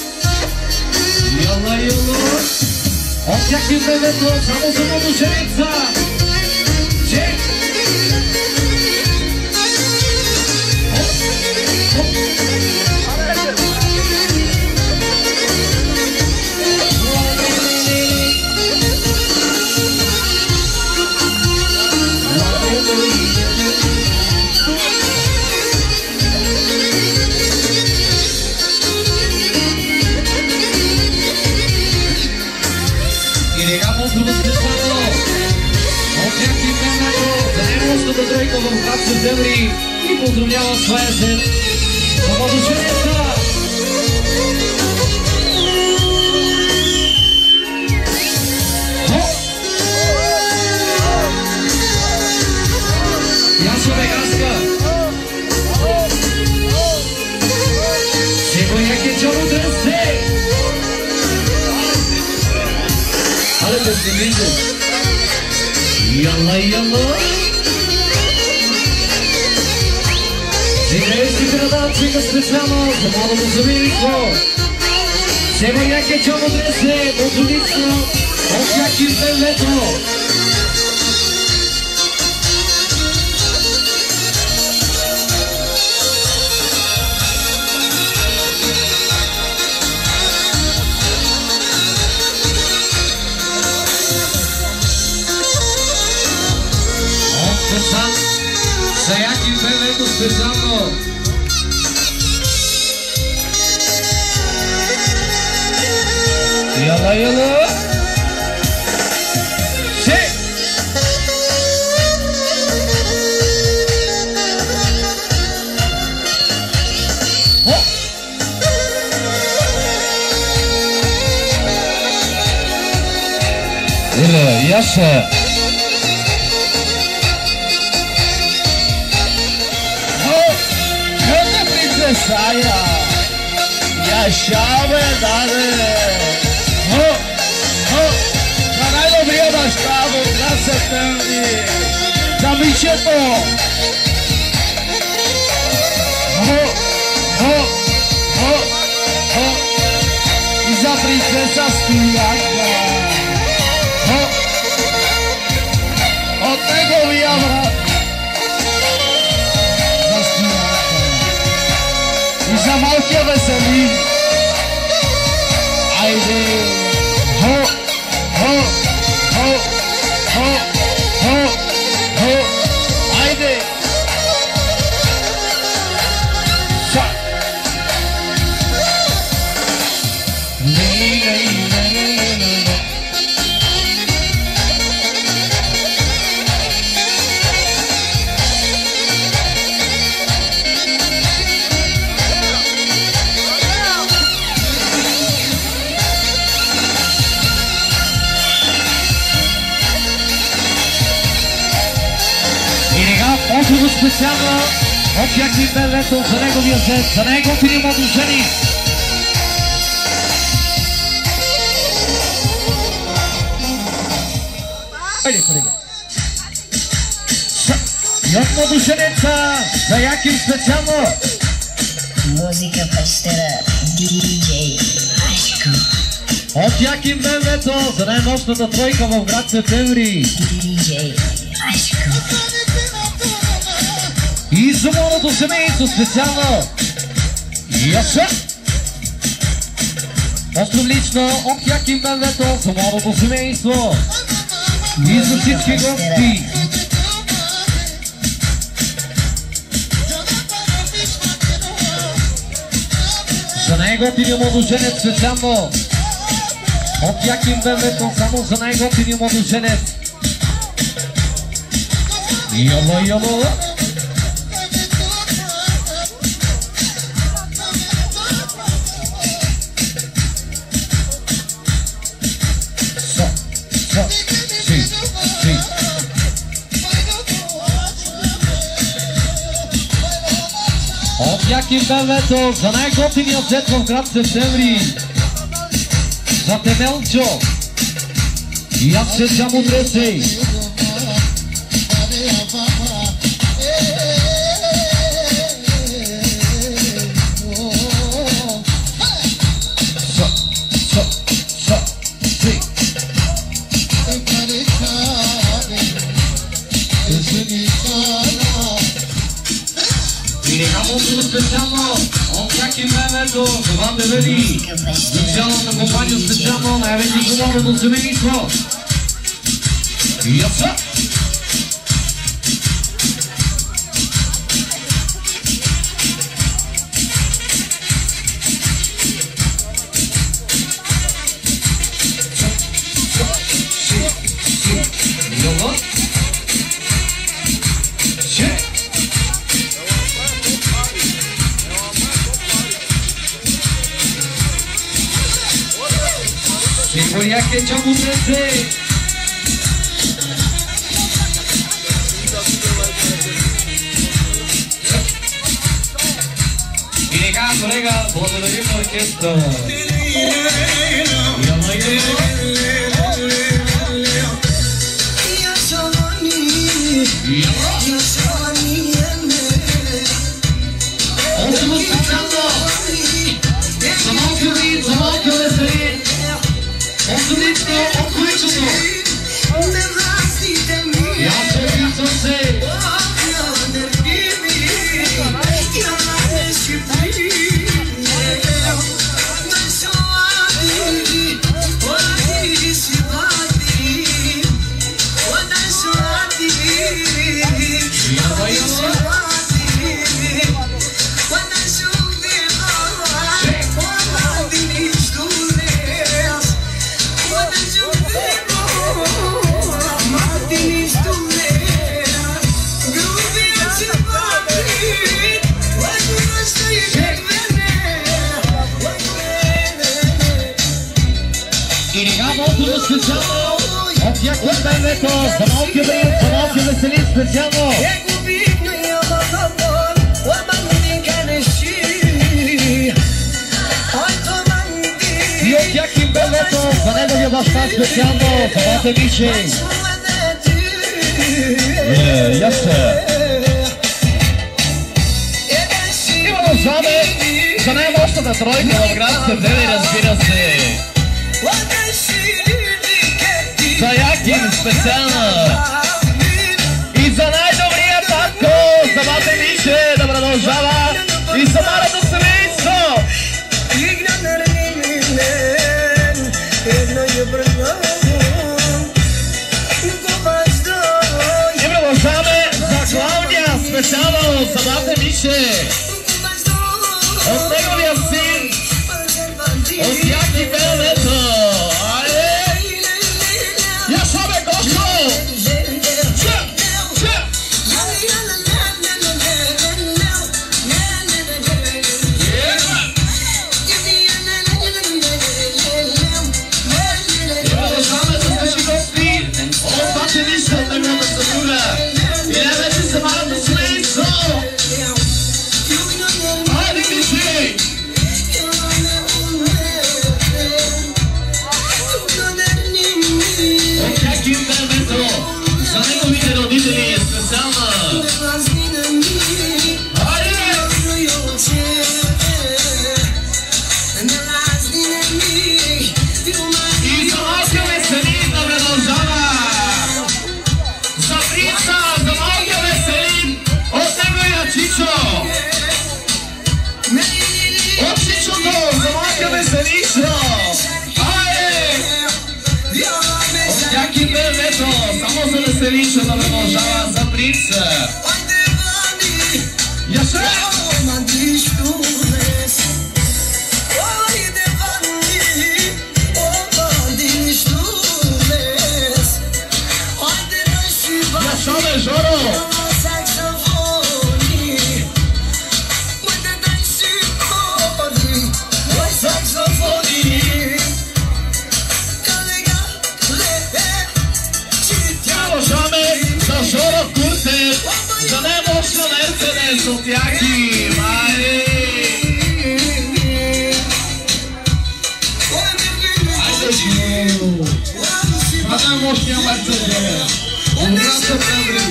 Speaker 1: Яла. От всяки времето само за младоженеца. Чек. Тройка в град Септември и поздравлява своя сет за младоженеца. Я се близо. Яла, яла. Живеещи града, цика специално за младото семейство. Севояке чому дресе, мозолично, от яки бевето. За яки бевето специално. Яла, яла. Се. О. Еле, яша.
Speaker 6: Saia, ja chave dare. Caralho, via bastava, graça tende. Da bicheto. E za princesa Stiaca. Od tego via brat. За малкия Веселин. Айде. Хо, хо, хо, хо, хо, хо. Айде. Са.
Speaker 1: Много специално от Яки Бевето за неговия зет, за най-готини младожени. Айде, колега. И от младоженица за Яки специално.
Speaker 7: Музика пещера DJ Ашко.
Speaker 1: От Яки Бевето за най-мощната тройка в град Септември.
Speaker 7: DJ Ашко.
Speaker 1: И за младото семейство специално. Яса! Остров лично от Яки Бевето за младото семейство. И за всички гости. За най-готиния младоженец специално. От Яки Бевето само за най-готиния младоженец. Яла, яла. От Яки Бевето за най-готиния зет в град Септември. За Темелчо. И аз се само дресей. Специално от Яки Бевето, за Ван Девели, специалната компания специално, най-вече за младото семейство. Яса! Севояке чому дресе. И нека, колега, благодарим оркестър. Оттого специално за малкия вид, за малкия весели, особено от количество. И аз се опитвам се. Специално от Яков Бенето, за малкия вид, за малкия весели, специално. И от Яков Бенето, за неговия баща, специално, за бата Миши. Ясно. И продължаваме за най-мощната тройка в град Севдели, разбира се. За Яким специално и за най-добрия татко, за бате Мише да продължава и за малото семейство. И продължаваме за Клаудия специално, за бате Мише, от неговия син, от Яки Белмето. Веселица да продължава за принца. Яше! Яшове, Жоро! Жоро Куртев, за най-мощна Мерцедес от Яки, майде! Айде, Жоро! Това най-мощния Мерцедес! Обрат септември!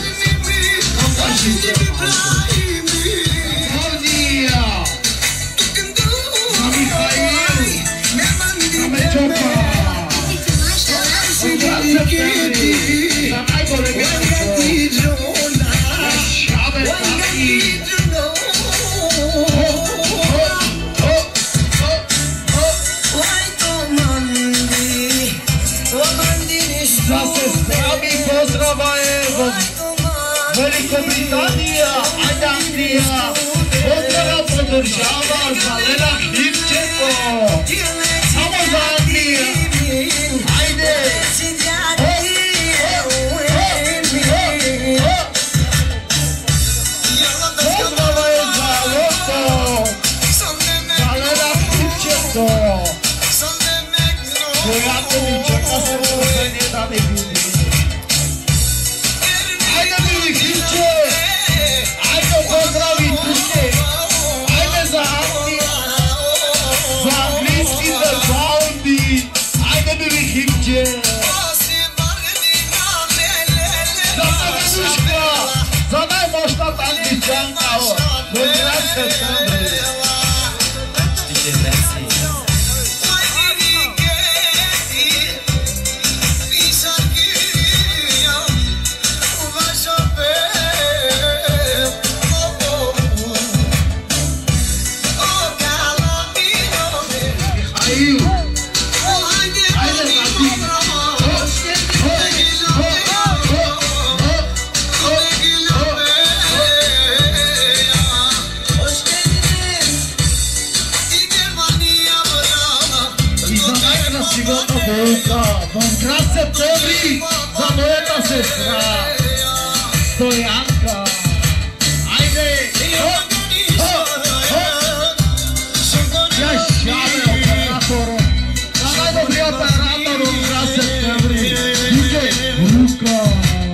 Speaker 1: Гордия! За Михаил! За Мечопа! Обрат септември! За най-големия! Великобритания, Англия, Поздравя продължава за Лена Хлипченко. Само за Англия. Айде! Поздрава е за Лото. За Лена Хлипченко. Която ми чака се рождение да не види. Поздрави, туше! Айде за Англия! За английски държавни! Айде, били
Speaker 6: За най-мощната англичанка, Болград Септември. Болград Септември за моята сестра Стоянка. Айде! Я шаме оператора. За най-добрия оператор Болград Септември. Диджей Рука.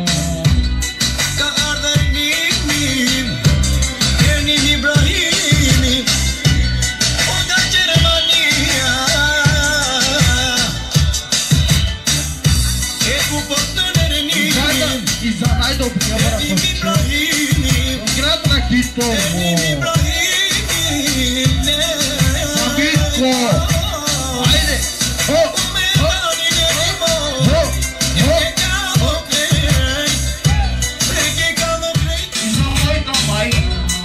Speaker 6: И за най-добрия брат Град Ракитово. Сабитко. Айде. И за моята майка.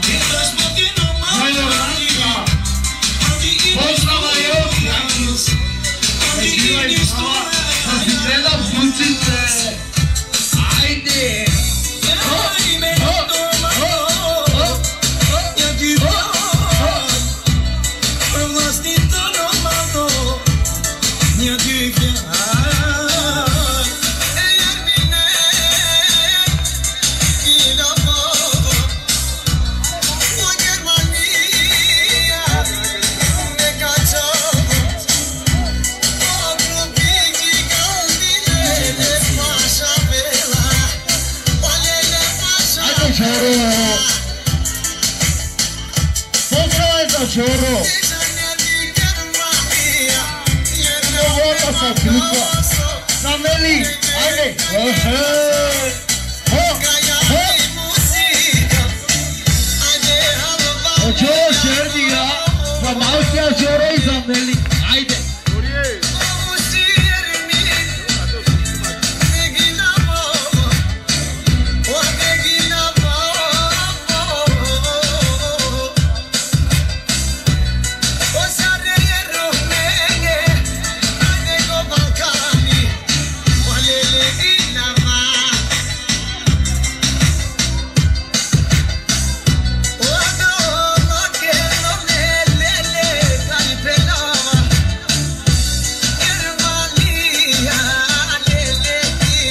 Speaker 6: Моя Ранка. Поздрава Йося. Преживай това. Да си гледам случите. Айде! Поздравай за Жоро! Новата са група! Замели! Айде! От Жоро Чернига, за малкия Жоро и Замели! Айде!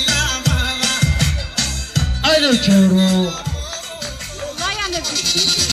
Speaker 6: Choro.